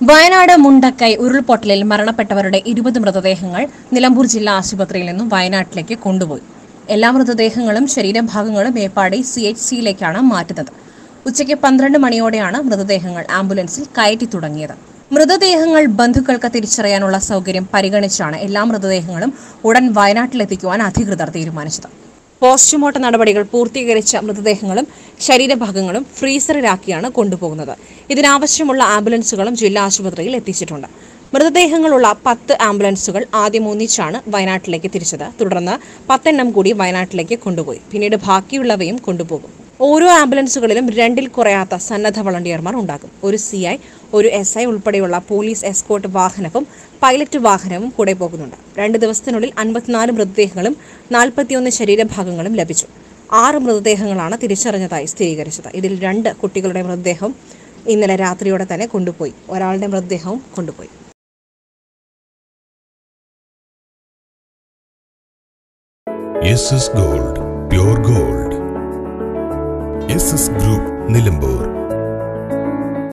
വയനാട് മുണ്ടക്കൈ ഉരുൾപൊട്ടലിൽ മരണപ്പെട്ടവരുടെ 20 മൃതദേഹങ്ങൾ നിലമ്പൂർ ജില്ലാ ആശുപത്രിയിൽ നിന്നും വയനാട്ടിലേക്ക് കൊണ്ടുപോയി. എല്ലാ മൃതദേഹങ്ങളും ശരീരഭാഗങ്ങളും മേപ്പാടി CHCയിലേക്കാണ് മാറ്റുന്നത്. ഉച്ചയ്ക്ക് 12 മണിയോടെയാണ് മൃതദേഹങ്ങൾ ആംബുലൻസിൽ കയറ്റി തുടങ്ങിയത്. മൃതദേഹങ്ങൾ ബന്ധുക്കൾക്ക് തിരിച്ചറിയാനുള്ള സൗകര്യം പരിഗണിച്ചാണ് എല്ലാ മൃതദേഹങ്ങളും ഉടൻ വയനാട്ടിലെത്തിക്കുവാൻ അധികൃതർ തീരുമാനിച്ചത്. പോസ്റ്റ്മോർട്ടം നടപടികൾ പൂർത്തീകരിച്ച മൃതദേഹങ്ങളും ശരീരഭാഗങ്ങളും ഫ്രീസറിലാക്കിയാണ് കൊണ്ടുപോകുന്നത്. ഇതിനാവശ്യമുള്ള ആംബുലൻസുകളും ജില്ലാ ആശുപത്രിയിൽ എത്തിച്ചിട്ടുണ്ട്. മൃതദേഹങ്ങളുള്ള 10 ആംബുലൻസുകൾ ആദ്യം ഒന്നിച്ചാണ് വയനാട്ടിലേക്ക് തിരിച്ചത്. തുടർന്ന് 10 എണ്ണം കൂടി വയനാട്ടിലേക്ക് കൊണ്ടുപോയി. പിന്നീട് ബാക്കിയുള്ളവയും കൊണ്ടുപോകും. ഓരോ ആംബുലൻസുകളിലും 2-ൽ കുറയാത്ത സന്നദ്ധ വളണ്ടിയർമാർ ഉണ്ടാകും. ഒരു CI, ഒരു SI ഉൾപ്പെടെയുള്ള പോലീസ് എസ്കോർട്ട് വാഹനവും പൈലറ്റ് വാഹനവും കൂടെ പോകുന്നുണ്ട്. 2 ദിവസത്തിനുള്ളിൽ 54 മൃതദേഹങ്ങളും 41 ശരീരഭാഗങ്ങളും ലഭിച്ചു. 6 മൃതദേഹങ്ങളാണ് തിരിച്ചറിഞ്ഞതായി സ്ഥിരീകരിച്ചത്. ഇതിൽ 2 കുട്ടികളുടെ മൃതദേഹം ഇന്നലെ രാത്രിയോടെ തന്നെ കൊണ്ടുപോയി. ഒരാളുടെ മൃതദേഹവും കൊണ്ടുപോയി. SS Gold, Pure Gold. SS Group, Nilambur.